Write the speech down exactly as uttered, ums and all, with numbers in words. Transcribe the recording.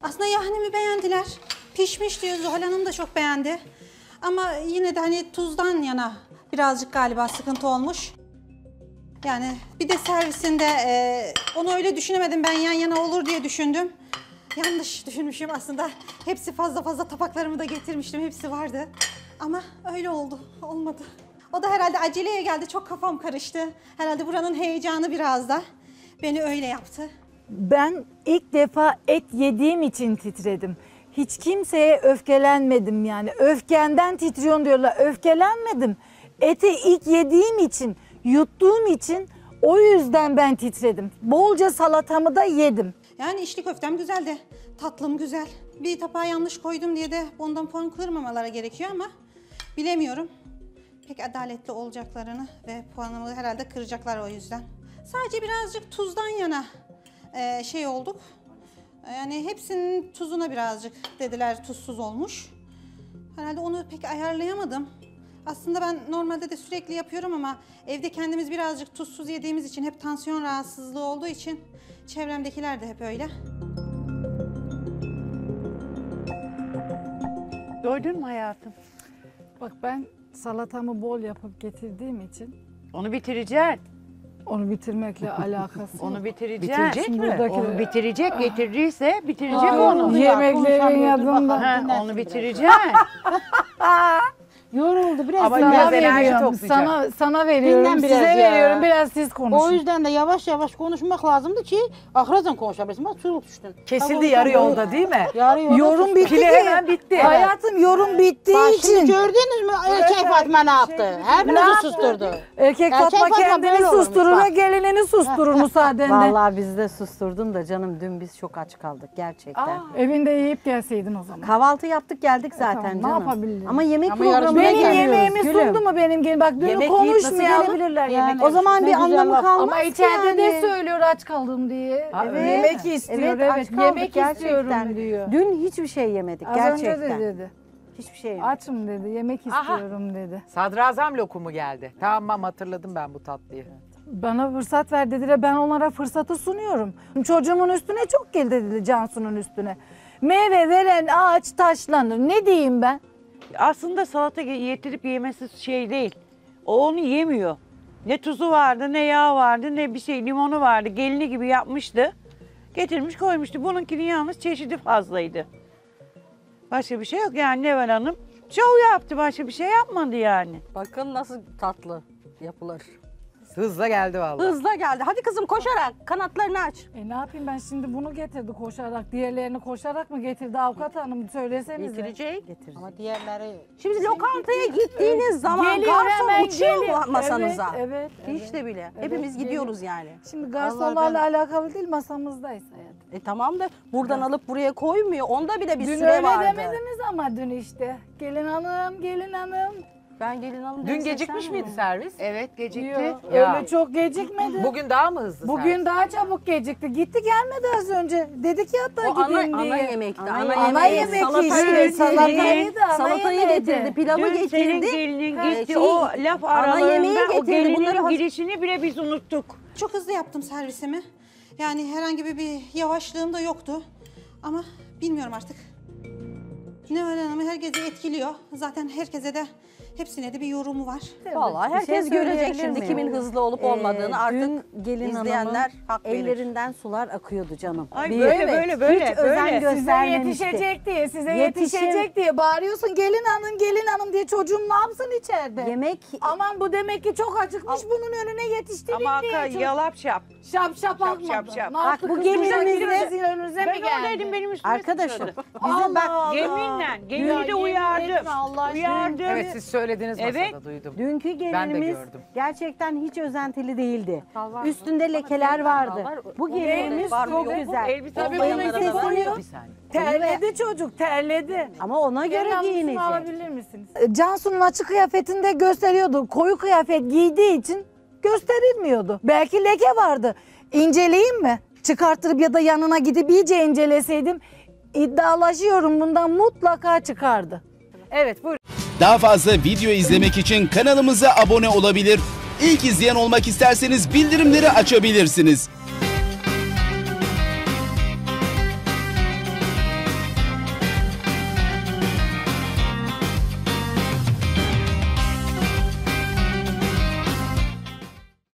Aslında yahnimi beğendiler. Pişmiş diyor, Zuhal Hanım da çok beğendi. Ama yine de hani tuzdan yana birazcık galiba sıkıntı olmuş. Yani bir de servisinde e, onu öyle düşünemedim, ben yan yana olur diye düşündüm. Yanlış düşünmüşüm aslında. Hepsi fazla fazla tabaklarımı da getirmiştim, hepsi vardı. Ama öyle oldu, olmadı. O da herhalde aceleye geldi, çok kafam karıştı. Herhalde buranın heyecanı biraz da beni öyle yaptı. Ben ilk defa et yediğim için titredim. Hiç kimseye öfkelenmedim yani. Öfkenden titriyorsun diyorlar. Öfkelenmedim. Eti ilk yediğim için, yuttuğum için o yüzden ben titredim. Bolca salatamı da yedim. Yani içli köftem güzeldi, tatlım güzel. Bir tabağa yanlış koydum diye de ondan puan kırmamaları gerekiyor ama bilemiyorum. Pek adaletli olacaklarını ve puanımı herhalde kıracaklar o yüzden. Sadece birazcık tuzdan yana e, şey olduk. Yani hepsinin tuzuna birazcık dediler tuzsuz olmuş. Herhalde onu pek ayarlayamadım. Aslında ben normalde de sürekli yapıyorum ama evde kendimiz birazcık tuzsuz yediğimiz için, hep tansiyon rahatsızlığı olduğu için çevremdekiler de hep öyle. Doydun mu hayatım? Bak ben salatamı bol yapıp getirdiğim için Onu bitireceksin. onu bitirmekle alakası Onu yok. bitireceksin. Bitirecek mi? Buradaki- Onu bitirecek, getirdiyse bitirecek Ay, onu. Yemeklerin yanında. Ha, onu bitireceksin. Yoruldu biraz. Ama daha biraz veriyorum. enerji veriyorum, toplayacak. sana, sana veriyorum, Dinlen biraz size ya. veriyorum, biraz siz konuşun. O yüzden de yavaş yavaş konuşmak lazımdı ki ahrazdan konuşabilirsin. Bak çabuk düştün. Kesildi yarı yolda değil mi? Yarı yolda Yorum düştün. bitti Pili ki. hemen bitti. Hayatım yorum bittiği Bak şimdi için. gördünüz mü erkek Fatma ne yaptı? Hepinizi susturdu. Erkek Erkek Fatma Fatma kendini böyle olurmuş, susturur ve bak. gelinini susturur müsaadenle. Vallahi bizi de susturdun da canım, dün biz çok aç kaldık gerçekten. Evinde yiyip gelseydin o zaman. Kahvaltı yaptık geldik zaten tamam, ne canım. yapabilirim? Ama yemek Ama programına yarışmaya Benim geliyoruz yemeğimi gülüm. sundu mu benim gelin? Bak dün Yemek yiyip nasıl konuşmayalım. gelebilirler Yani. yemek O zaman Ne bir güzel anlamı laf. kalmaz Ama ki içeride yani. de söylüyor aç kaldım diye. Evet. Yemek istiyor, Evet, evet. aç kaldık Yemek gerçekten. istiyorum diyor. Dün hiçbir şey yemedik Az gerçekten. önce de dedi. Hiçbir şey yemedik. Açım dedi, yemek istiyorum dedi. Sadrazam lokumu geldi. Tamam, hatırladım ben bu tatlıyı. Bana fırsat ver dediler, ben onlara fırsatı sunuyorum. Çocuğumun üstüne çok geldi dedi, Cansu'nun üstüne. Meyve veren ağaç taşlanır. Ne diyeyim ben? Aslında salata yetirip yemesi şey değil. O onu yemiyor. Ne tuzu vardı, ne yağı vardı, ne bir şey, limonu vardı. Gelini gibi yapmıştı. Getirmiş koymuştu. Bununkinin yalnız çeşidi fazlaydı. Başka bir şey yok yani Neval Hanım. Şov yaptı, başka bir şey yapmadı yani. Bakın nasıl tatlı yapılır. Hızla geldi vallahi. Hızla geldi. Hadi kızım koşarak kanatlarını aç. E ne yapayım ben şimdi, bunu getirdi koşarak, diğerlerini koşarak mı getirdi avukat hanım, söylesenize. Getirecek. Getirecek. Ama diğerleri... Şimdi lokantaya gittiğiniz zaman Geliyor, garson hemen uçuyor geliyor. mu masanıza? Evet, evet, Hiç de bile. Evet, Hepimiz geliyor. gidiyoruz yani. Şimdi garsonlarla alakalı değil, masamızdayız hayatım. E tamam da buradan alıp buraya koymuyor. Onda bile bir Dün süre öyle vardı. demediniz ama dün işte. Gelin hanım, gelin hanım. Ben gelin alın Dün gecikmiş miydi servis? Evet, gecikti. Diyor. Ya. Öyle çok gecikmedi. Bugün daha mı hızlı Bugün servis? daha çabuk gecikti. Gitti gelmedi az önce. Dedi ki hatta O ana, gidin diye. ana yemekti. Ana Ana, yemek. Ana yemeği, yemek salatayı işte. getirdi. Salatayı da ana Salatayı yemeğiydi. getirdi, pilavı Dün senin getirdi. gelinin Ee, gitti, şey, o laf ana yemeği aralarında o getirdi. Bunları gelinin haz- girişini bile biz unuttuk. Çok hızlı yaptım servisimi. Yani herhangi bir, bir yavaşlığım da yoktu. Ama bilmiyorum artık. Neval Hanım'ı herkesi etkiliyor. Zaten herkese de, hepsine de bir yorumu var. Vallahi Bir şey herkes görecek söyleyebilir şimdi miyim? kimin hızlı olup Ee, olmadığını artık dün gelin izleyenler hanımın hak verir. ellerinden sular akıyordu canım. Ay Bir- böyle böyle böyle Hiç özen böyle. Size göstermemişti. yetişecek diye, size Yetişim- yetişecek diye bağırıyorsun. Gelin hanım, gelin hanım diye, çocuğum ne yapsın içeride? Yemek Aman bu demek ki çok acıkmış, bunun önüne yetiştirin Ama diye. Hakan Çok- yalap şap. Şap şap akmadı. şap şap. Ne yaptı? bu Kız gelinimizle- kucak gibi sizin önünüze mi Ben geldi? oradaydım, benim üstüme Arkadaşım sıçradı. bizim bak Allah. Yeminle, gelini de Yemin uyardım. etme Allah aşkına. Uyardım. Evet, siz söylediniz masada, Evet. duydum. dünkü Ben de gelinimiz gördüm. gerçekten hiç özentili değildi. var. Üstünde lekeler vardı. Bu gelinimiz var mı, çok yok mu? güzel. Elbise Tabii Tabii bunun bayanlara da var. sesleniyor. Bir saniye. Terledi çocuk, terledi. Ama ona göre Gelin hanımsını giyinecek. alabilir misiniz? Cansu'nun açık kıyafetinde gösteriyordu. Koyu kıyafet giydiği için gösterilmiyordu. Belki leke vardı. İnceleyeyim mi? Çıkarttırıp ya da yanına gidip iyice inceleseydim, iddialaşıyorum bundan mutlaka çıkardı. Evet, buyurun. Daha fazla video izlemek için kanalımıza abone olabilir. İlk izleyen olmak isterseniz bildirimleri açabilirsiniz.